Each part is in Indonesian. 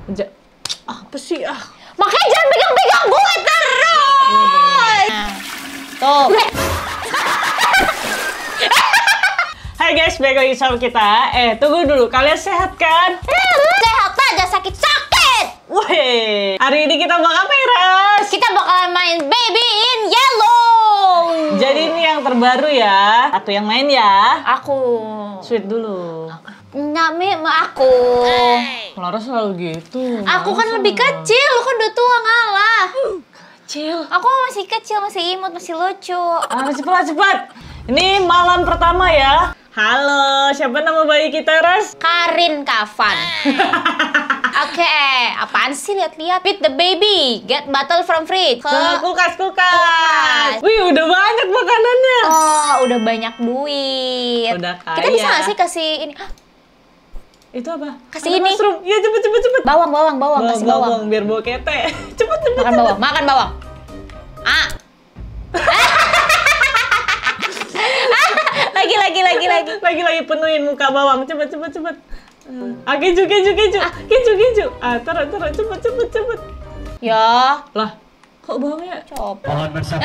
Apa sih ah? Makanya jangan pegang-pegang gue terus. Nah, tuh. Hai guys, balik lagi sama kita. Tunggu dulu, kalian sehat kan? Sehat aja, sakit-sakit. Wih, hari ini kita bakal apa ya, Ras? Kita bakal main Baby in Yellow. Jadi ini yang terbaru ya. Satu yang main ya. Aku. Sweet dulu. Nami sama aku. Laras selalu gitu. Aku kan lebih kecil, lu kan udah tua ngalah. Kecil. Aku masih kecil, masih imut, masih lucu. Cepat. Ini malam pertama ya. Halo, siapa nama bayi kita, Ras? Karin Kafan. Oke, apaan sih lihat-lihat? Feed the baby, get bottle from fridge. Kulkas. Wih, udah banyak makanannya. Oh, udah banyak duit. Udah kaya. Kita bisa nggak sih kasih ini? Itu apa? Kasih ada ini. Mushroom. Ya cepet. Bawang, kasih bawang. Biar bau kete. Cepet. Makan bawang. Lagi penuhin muka bawang. Cepet. Keju. Taruh, cepet. Ya. Lah, kok bawangnya? Cop. Mohon bersabar.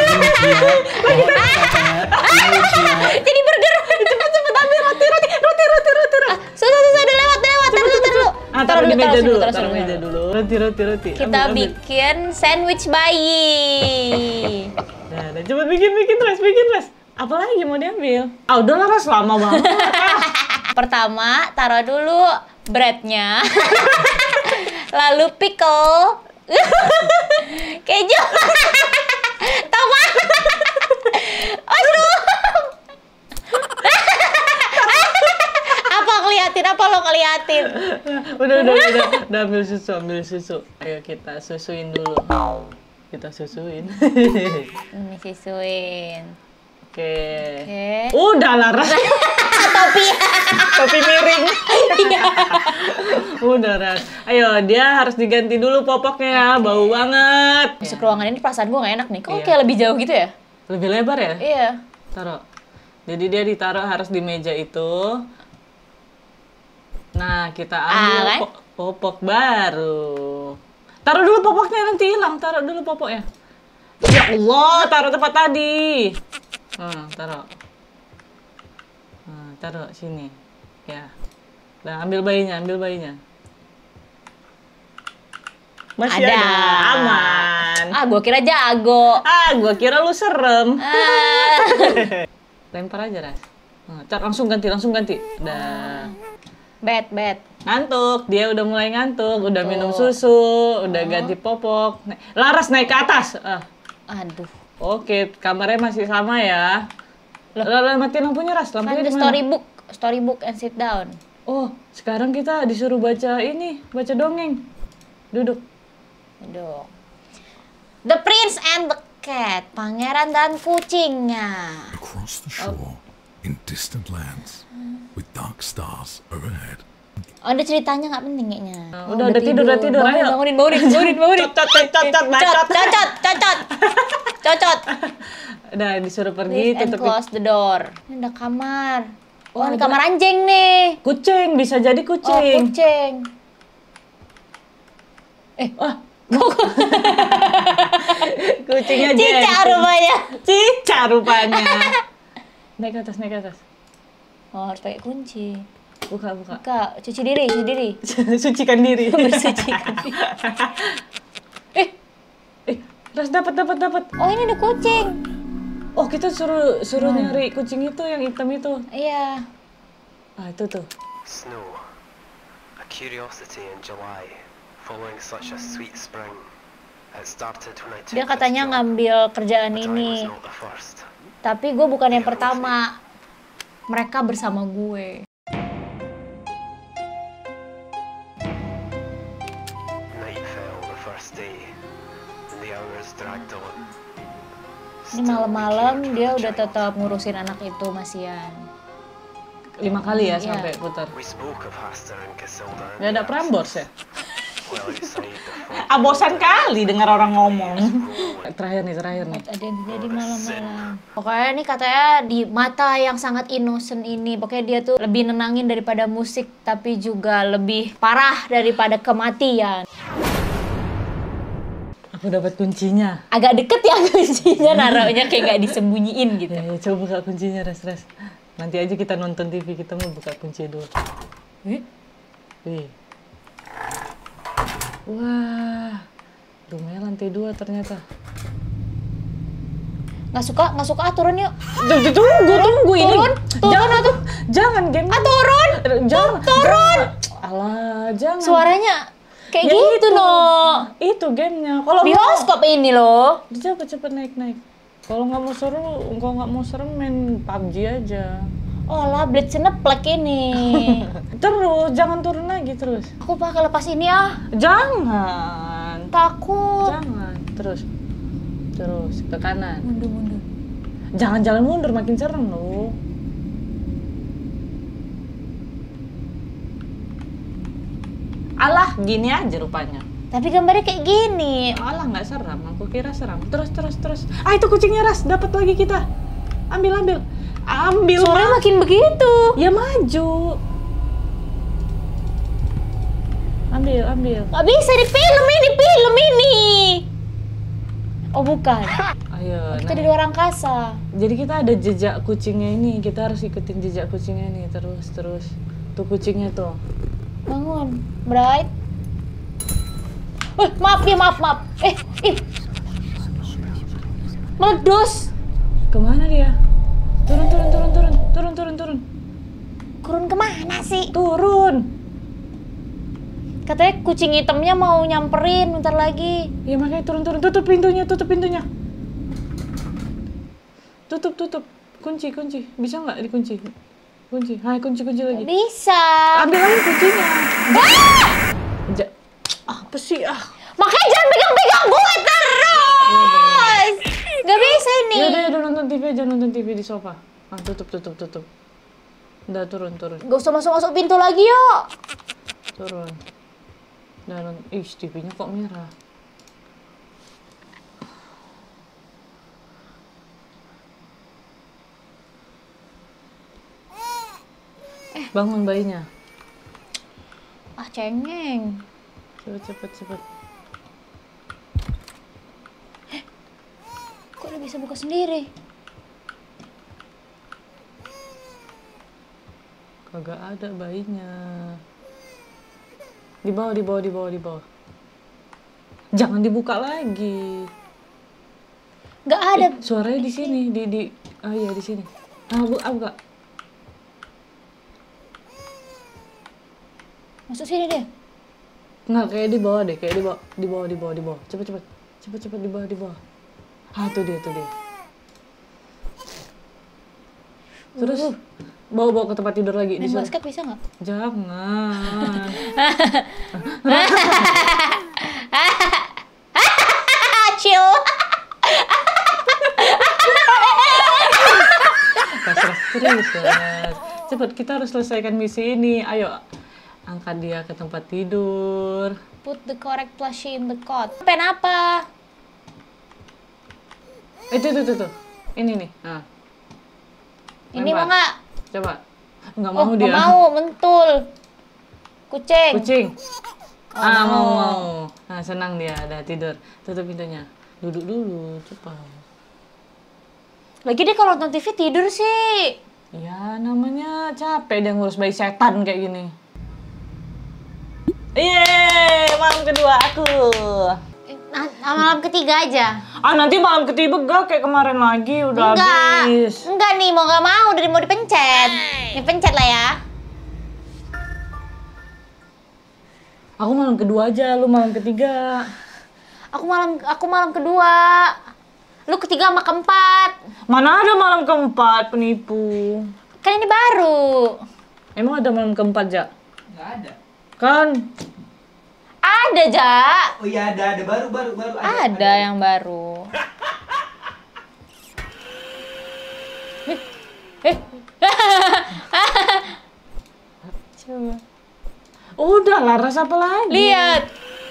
Jadi burger. Cepet ambil roti. Susah udah lewat. Taruh di meja dulu. Taruh meja dulu. Roti. Kita ambil. bikin sandwich bayi. Nah, cepet bikin Ras. Apalagi mau diambil? Udah lah, Ras, lama banget. Pertama, taruh dulu breadnya. Lalu pickle. Keju. Tomat. Aduh. Apa lo ngeliatin? Udah ambil susu. Ayo kita susuin dulu. Ini Sisuin. Oke. Udah lah, Ras. Topi miring. Udah, Ras. Ayo, dia harus diganti dulu popoknya. Bau banget. Masuk ruangan ini perasaan gue gak enak nih. Kok Iya. kayak lebih jauh gitu ya? Lebih lebar ya? Iya. Taruh. Jadi dia ditaruh harus di meja itu. Nah, kita ambil kan? popok baru. Taruh dulu popoknya, nanti hilang. Taruh dulu popoknya. Ya Allah, taruh tempat tadi. Taruh. Taruh sini. Ya. Nah, ambil bayinya. Masih ada. Aman. Gua kira jago. Gua kira lu serem. Lempar aja, Ras. Langsung ganti. Udah. Bet. Ngantuk, dia udah mulai ngantuk, udah minum susu, udah ganti popok. Laras naik ke atas. Aduh. Oke, kamarnya masih sama ya. Loh, matiin lampunya, Ras. Lampunya Kan di mana? storybook and sit down. Oh, sekarang kita disuruh baca dongeng. Duduk. Aduh. The Prince and the Cat, pangeran dan kucingnya. Across the shore, in distant lands, with dark stars overhead. Ada ceritanya nggak penting kayaknya. Udah tidur. Ayo. Bangunin. Cocot. Udah disuruh pergi, Please and tutup. close the door. Ini ada kamar. Ini kamar anjing nih. Kucing, bisa jadi Oh, kucing. kucing. Kucingnya Cica rupanya. Naik ke atas. Oh, harus pakai kunci. Buka. Cuci diri. Sucikan diri. Bersucikan diri. Ras dapat. Oh, ini ada kucing. Oh, kita suruh nyari kucing itu yang hitam itu. Iya. Itu tuh. Snow, a curiosity in July, following such a sweet spring. It started when I took Dia katanya this job, ngambil kerjaan but I ini. was not the first. Tapi gue bukan yang pertama. Mereka bersama gue. Night fell the first day, and the hours dragged on. Ini malam-malam dia udah tetap ngurusin anak itu masian. 5 kali ya Iya. sampai putar. We spoke of Hastur and Casilda. Nggak ada Prambors ya? well outside the fog. Bosan kali dengar orang ngomong. Terakhir nih. Ada yang terjadi malam-malam. Pokoknya nih katanya di mata yang sangat innocent ini, pokoknya dia tuh lebih nenangin daripada musik, tapi juga lebih parah daripada kematian. Aku dapat kuncinya. Agak deket ya kuncinya, naruhnya kayak nggak disembunyiin gitu. Ya, coba buka kuncinya, Res. Nanti aja kita nonton TV, kita mau buka kunci dulu. Wih. Wah, rumahnya lantai 2 ternyata. Nggak suka, turun yuk. Tunggu ini. Turun atuh. Jangan game. Turun. Jangan. Turun. Alah, jangan. Suaranya kayak Ya gitu itu. loh. Itu gamenya. Kalau Bioskop ini loh. cepet naik. Kalau nggak mau serem main PUBG aja. Oh lah, Blitz neplek ini. Terus, jangan turun lagi terus. Aku bakal lepas ini ah. Jangan. Takut. Jangan. Terus ke kanan. Mundur. Jangan jalan mundur, makin serem loh. Alah, gini aja rupanya. Tapi gambarnya kayak gini. Alah, nggak seram. Aku kira seram. Terus. Ah, itu kucingnya, Ras. Dapat lagi kita. Ambil. Suaranya makin begitu. Ya maju. Ambil. Gak bisa di film ini. Oh bukan. Ayo. Kita naik. di luar angkasa. Jadi kita ada jejak kucingnya ini. Kita harus ikutin jejak kucingnya ini. Terus. Tuh kucingnya tuh. Bangun, Bright. Maaf. Meledos. Kemana dia? Turun. Kurun kemana sih? Turun. Katanya kucing hitamnya mau nyamperin bentar lagi. Ya makanya turun. Tutup pintunya. Tutup. Kunci. Bisa nggak dikunci? Kunci. Hai, kunci lagi. Bisa. Ambil lagi kuncinya. Apa sih? Makanya jangan pegang-pegang gue terus. Gak bisa ini. Udah nonton TV aja, nonton TV di sofa. Tutup. Udah turun. Gak usah masuk pintu lagi yuk. Turun. Dan TV-nya kok merah. Bangun bayinya. Cengeng. Cepet. Kok udah bisa buka sendiri? Kagak ada bayinya. Di bawah. Jangan dibuka lagi. Gak ada. Suaranya di sini, iya di sini. Buka. Masuk sini deh. Nggak, kayak di bawah deh, di bawah. Cepet di bawah. Tuh dia. Terus bawa ke tempat tidur lagi. Main basket bisa nggak? Jangan. Chill. Serius. Cepet, kita harus selesaikan misi ini. Ayo, angkat dia ke tempat tidur. Put the correct plushie in the cot. Pen apa? Itu. Ini nih. Ini mau nggak? Coba. Nggak mau dia. Nggak mau, mentul. Kucing. Mau. Nah, senang dia, udah tidur. Tutup pintunya. Duduk dulu, cepat. Lagi deh kalau nonton TV tidur sih. Ya, namanya capek dia ngurus bayi setan kayak gini. Yeay, malam kedua aku. Malam ketiga aja. Nanti malam ketiga gak kayak kemarin lagi, udah habis. Enggak nih, mau nggak mau, udah mau dipencet. Dipencet lah ya. Aku malam kedua aja, lu malam ketiga. Aku malam kedua. Lu ketiga sama keempat. Mana ada malam keempat, penipu. Kan ini baru. Emang ada malam keempat, Ja? Nggak ada. Kan? Ada, Ja. Oh iya ada baru Ada yang baru. Coba. Udah lah, rasa apa lagi? Lihat.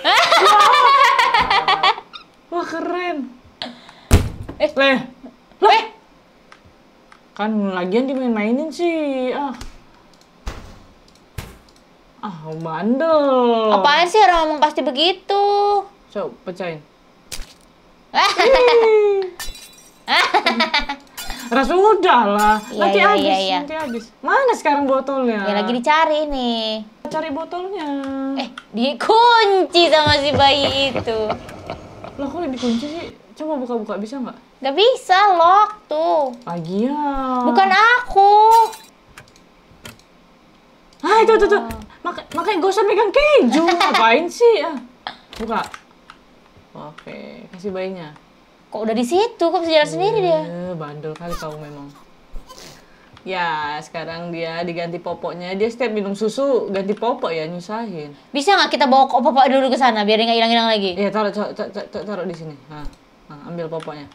Wah, keren. Eh. Leh. Kan lagian dimain-mainin sih. Bandel. Apaan sih orang ngomong pasti begitu? Coba pecahin. Ras udah lah. Iya, Nanti habis, iya. nanti habis. Mana sekarang botolnya? Ya lagi dicari nih. Cari botolnya. Dikunci sama si bayi itu. Lah kok dikunci sih? Coba buka-buka bisa nggak? Gak bisa, lock tuh. Lagian. Bukan aku. Itu. Makanya gak usah megang keju. Ngapain sih? Buka. Oke, kasih bayinya. Kok udah di situ? Kok bisa jalan sendiri dia? Bandel kali kamu memang. Ya, sekarang dia diganti popoknya. Dia setiap minum susu ganti popok ya, nyusahin. Bisa nggak kita bawa papa dulu ke sana biar dia nggak hilang-hilang lagi? Iya, taruh di sini. Nah, ambil popoknya.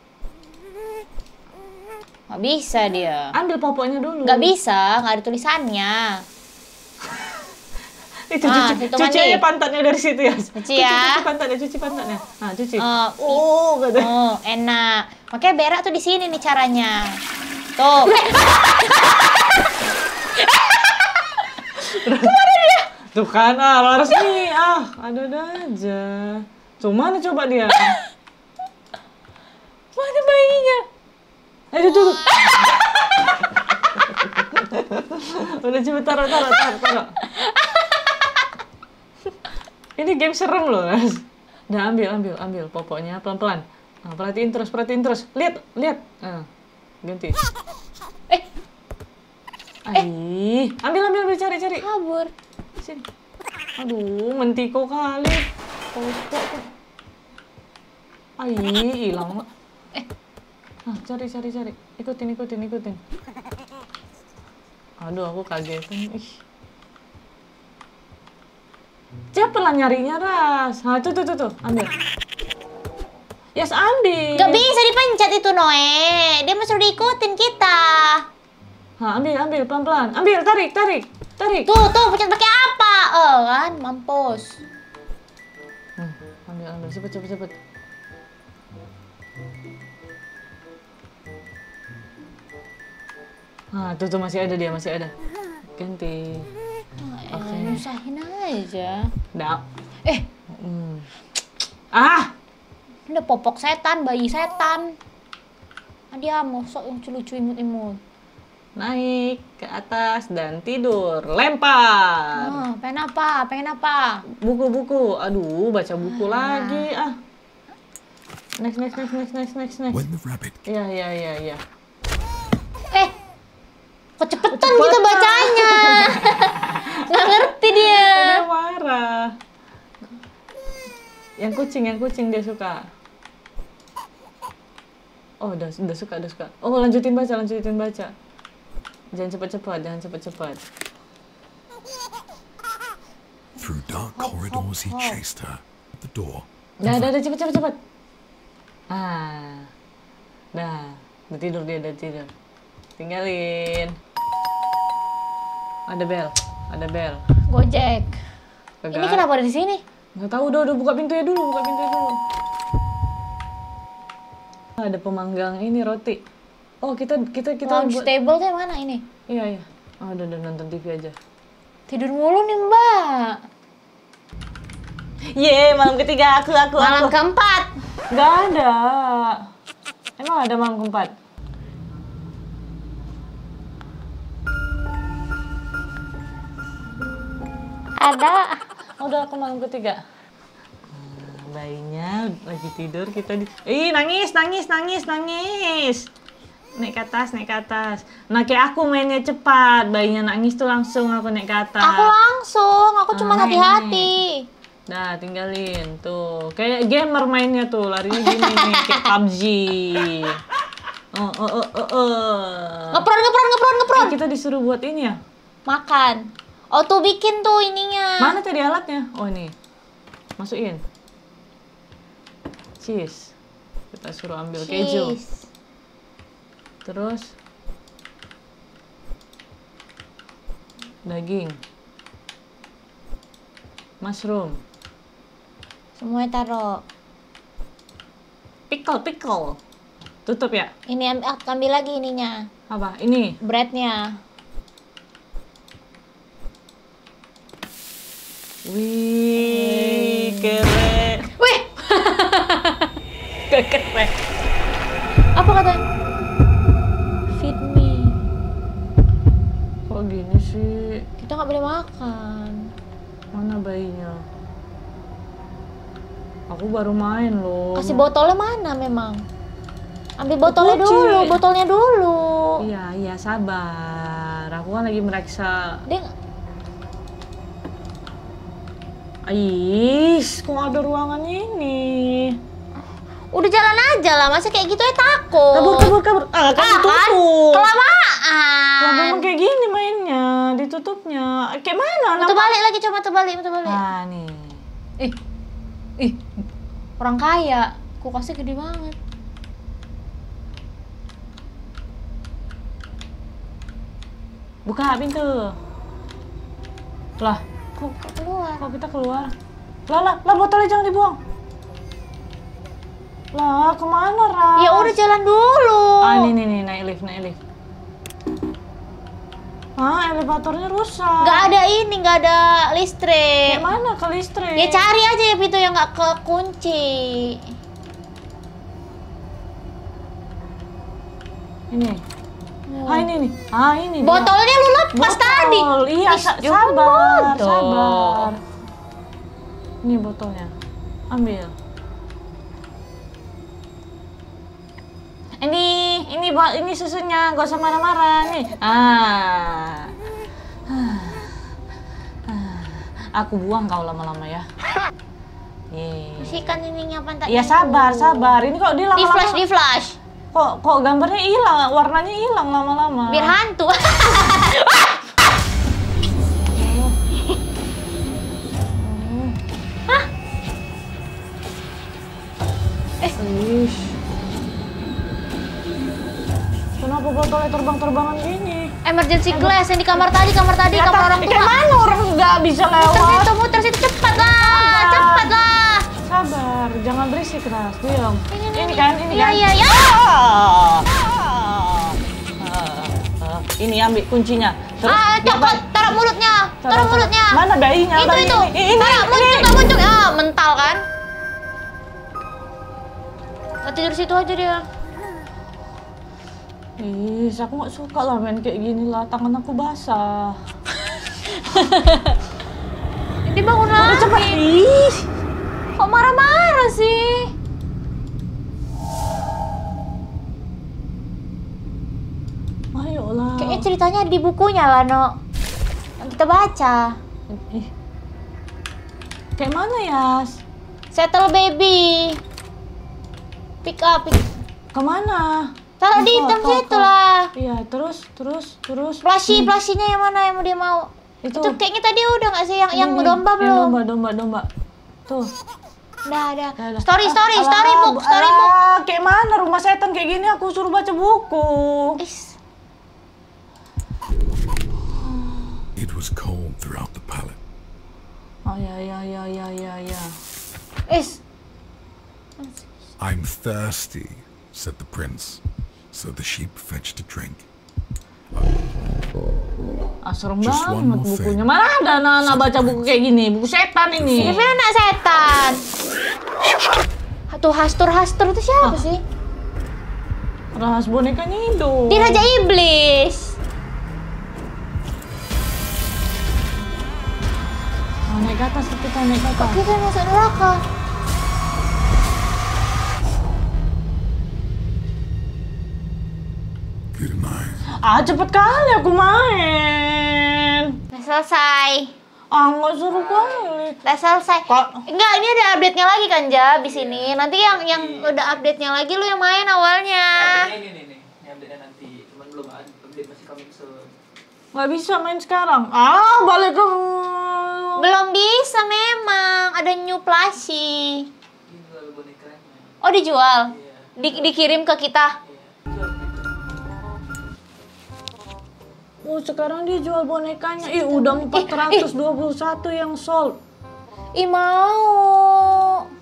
Nggak bisa dia. Ambil popoknya dulu. Nggak bisa, nggak ada tulisannya. Itu Ah, cuci itu cuci mandi. aja pantatnya dari situ ya. Cuci ya. Cuci pantatnya. Nah, cuci. Kata. Oh, enak. Makanya berak tuh di sini nih caranya. Tuh. Tuh kan, Laras nih, ada aja. Mana coba dia? Mana bayinya? Ayo duduk. Udah coba taruh. Ini game serem loh, Ras. Udah ambil popoknya pelan-pelan. Nah, perhatiin terus. Lihat. Ganti. Ambil cari. Kabur. Sini. Aduh, mentiko kali. Popok. Hilang. Cari. Ikutin. Aduh, aku kaget. Cepet lah nyarinya, Ras. Tuh. Ambil. Yes, ambil. Gak bisa dipencet itu, Noe. Dia mesti diikutin kita. Ambil pelan-pelan. Ambil, tarik. Tuh, pencet pakai apa? Kan, mampus. Ambil, cepet. Tuh masih ada dia. Ganti. Oke. Nyusahin aja. Dah. Udah popok setan, bayi setan. Dia mau sok lucu imut-imut. Naik ke atas dan tidur. Lempar. Pengen apa? Buku. Aduh, baca buku lagi. Next. When the rabbit Iya. Kok cepetan kita bacanya? Nggak ngerti dia. Udah marah. Yang kucing dia suka. Oh, udah suka. Oh, lanjutin baca. Jangan cepat. through dark corridors he chased her. At the door. Dah, cepet. Udah tidur dia. Tinggalin. Ada bel. Gojek. Kagak. Ini kenapa ada di sini? Nggak tahu, udah buka pintunya dulu. Ada pemanggang ini roti. Oh, kita Lounge table tuh yang mana ini? Iya. Oh, udah nonton TV aja. Tidur mulu nih, Mbak. Malam ketiga aku. Malam keempat. Nggak ada. Emang ada malam keempat? Ada. Udah aku malam ketiga. Bayinya lagi tidur, kita nangis. Naik ke atas. Nah, kayak aku mainnya cepat. Bayinya nangis tuh langsung aku naik ke atas. Aku cuma hati-hati. Nah, tinggalin tuh. Kayak gamer mainnya tuh, larinya gini nih, kayak PUBG. Ngepron. Kita disuruh buat ini ya? Makan. Oh, tuh bikin tuh ininya. Mana tadi alatnya? Oh, ini. Masukin. Cheese. Kita suruh ambil keju. Terus daging. Mushroom. Semuanya taruh. Pickle. Tutup ya? Ini ambil lagi ininya. Apa? Ini? Breadnya. Wih, keren. Wih! Keren. Apa katanya? Feed me. Kok gini sih? Kita nggak boleh makan. Mana bayinya? Aku baru main loh. Kasih botolnya mana memang? Ambil botolnya Kunci. dulu, botolnya dulu. Iya, sabar. Aku kan lagi meriksa. Dia Ais, kok ada ruangan ini? udah jalan aja lah, masa kayak gitu ya takut. Kabur. Ah, kan ditutup. Kelamaan. Lah memang kayak gini mainnya, ditutupnya. Kayak mana? Muter balik lagi, coba muter balik. Ah, nih. Ih, orang kaya, kulkasnya gede banget. Buka pintu. Lah, Kok keluar? kok kita keluar? Lah, botolnya jangan dibuang. Lah, kemana, Ras? Ya udah jalan dulu. Ah, nih, naik lift. Ah, elevatornya rusak. Nggak ada listrik. Kayak mana ke listrik? Ya cari aja ya pintu yang nggak kekunci. Ini. Ah, ini nih. Ah, ini. dia. Botolnya lu lepas Botol. tadi. Iya, Ih, jangan sabar. bodoh. Ini botolnya. Ambil. Ini susunya, gak usah marah-marah nih. Aku buang kau lama-lama ya. Bersihkan ininya pantat. Iya, sabar. Ini kok dia lama-lama. Di flash. Kok gambarnya hilang, warnanya hilang lama-lama. Biar hantu. Ish. Kenapa botolnya terbang-terbangan gini? Emergency glass yang di kamar tadi, kamar orang tua. Kayak mana orang nggak bisa lewat? Muter situ cepat lah. Sabar, jangan berisik, Ras. Diam. Ini kan. Iya. Ini ambil kuncinya. Terus Taruh mulutnya. Mana bayinya? Itu. Ini. Muncul. Ah, mental kan? Tidur situ aja dia. Ih, aku nggak suka lah main kayak gini lah. Tangan aku basah. Ini bangun lagi. Udah cepet. Ih. Kok marah-marah sih? Ayolah. Kayaknya ceritanya di bukunya lah, No. Yang kita baca. Ih. Kayak mana, Yas? Settle baby. Pick up. Kemana? Taruh di hitam situ lah. Iya, terus. Flashy-nya yang mana yang dia mau? Itu kayaknya tadi udah nggak sih yang domba belum? Domba. Tuh. Udah. Dah. Storybook. Kayak mana rumah setan kayak gini aku suruh baca buku. It was cold throughout the pallet. Oh ya. I'm thirsty, said the prince. So the sheep fetched a drink. Serem Just one banget more bukunya. thing. Mana ada anak-anak baca buku kayak gini? Buku setan ini. Ini anak setan. Tuh Hastur itu siapa sih? Rahas bonekanya hidup. Dia Raja Iblis. Naik ke atas kita, naik ke atas. Kita masuk neraka. Good night. Cepet kali aku main. Udah selesai. Nggak suruh kali. Udah selesai. Enggak, ini ada update-nya lagi kan, Ja, abis ini. Nanti yang udah update-nya lagi lu yang main awalnya. Ini update-nya nanti. Cuman belum ada update, masih coming soon. Nggak bisa main sekarang. Balik ke... Belum bisa memang. Ada new plushie. Jual bonekanya. Oh, dijual? Iya. Dikirim ke kita? Jual gitu. Sekarang dia jual bonekanya. Udah 421 yang sold. Ih, mau.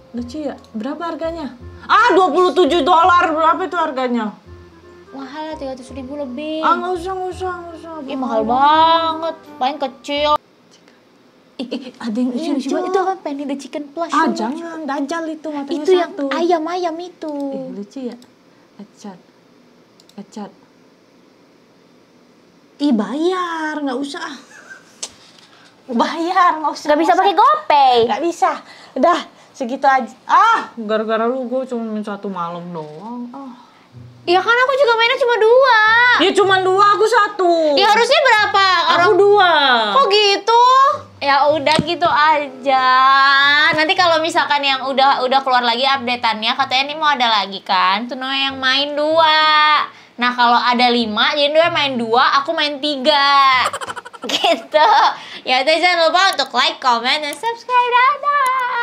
Lucu ya? Berapa harganya? Ah, $27. Berapa itu harganya? Mahal ya, 300.000 lebih. Ah, nggak usah. Ih, mahal banget. Paling kecil. Ada yang Coba itu apa? Penny the Chicken Plush. Ah, jangan. Dajjal itu matanya Itu yang satu. ayam-ayam itu. Lucu ya? Ecat. Ih, bayar. Nggak usah. Bayar, nggak usah. Gak bisa pakai GoPay. Nggak bisa. Udah, segitu aja. Ah, gara-gara lu gue cuma main 1 malam doang. Ah. Ya kan aku juga mainnya cuma 2. Ya cuma 2, aku 1. Ya harusnya berapa? Aku 2. Kok gitu? Ya udah gitu aja. Nanti kalau misalkan yang udah keluar lagi updateannya, katanya ini mau ada lagi kan? Tuh yang main 2. Nah kalau ada 5, jadi dia main 2, aku main 3. Gitu. Ya udah jangan lupa untuk like, comment, dan subscribe. Dadah.